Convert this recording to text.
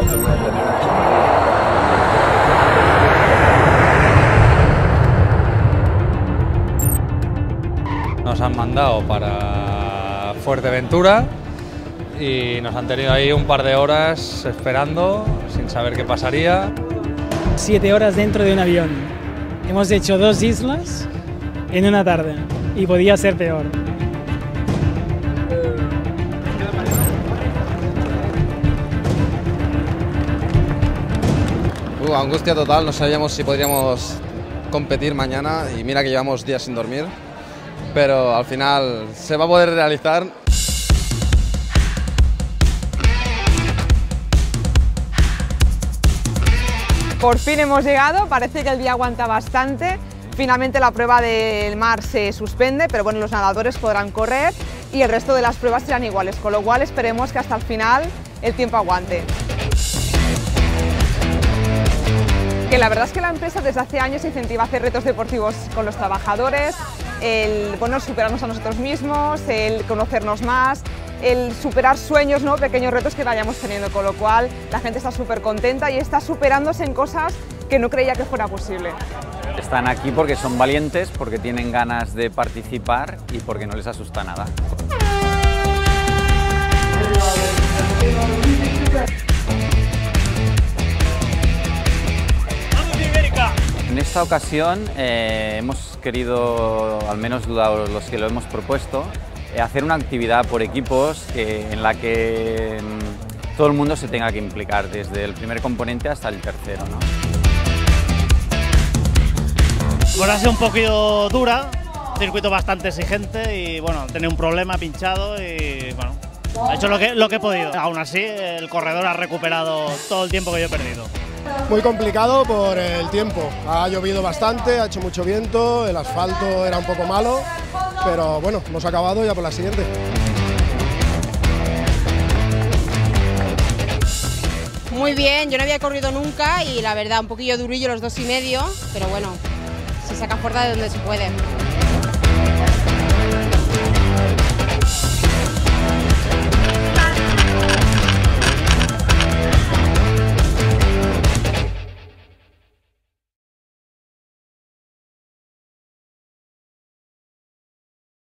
Nos han mandado para Fuerteventura y nos han tenido ahí un par de horas esperando, sin saber qué pasaría. 7 horas dentro de un avión. Hemos hecho 2 islas en una tarde y podía ser peor. Angustia total, no sabíamos si podríamos competir mañana y mira que llevamos días sin dormir, pero al final se va a poder realizar. Por fin hemos llegado, parece que el día aguanta bastante. Finalmente la prueba del mar se suspende, pero bueno, los nadadores podrán correr y el resto de las pruebas serán iguales, con lo cual esperemos que hasta el final el tiempo aguante. Que la verdad es que la empresa desde hace años incentiva a hacer retos deportivos con los trabajadores, el superarnos a nosotros mismos, el conocernos más, el superar sueños, ¿no? Pequeños retos que vayamos teniendo, con lo cual la gente está súper contenta y está superándose en cosas que no creía que fuera posible. Están aquí porque son valientes, porque tienen ganas de participar y porque no les asusta nada. En esta ocasión hemos querido, al menos los que lo hemos propuesto, hacer una actividad por equipos en la que todo el mundo se tenga que implicar, desde el primer componente hasta el tercero, ¿no? Bueno, ha sido un poquito dura, circuito bastante exigente y bueno, tenía un problema pinchado y bueno, he hecho lo que he podido. Aún así, el corredor ha recuperado todo el tiempo que yo he perdido. Muy complicado por el tiempo, ha llovido bastante, ha hecho mucho viento, el asfalto era un poco malo, pero bueno, hemos acabado ya por la siguiente. Muy bien, yo no había corrido nunca y la verdad un poquillo durillo los 2,5, pero bueno, se saca fuerza de donde se puede.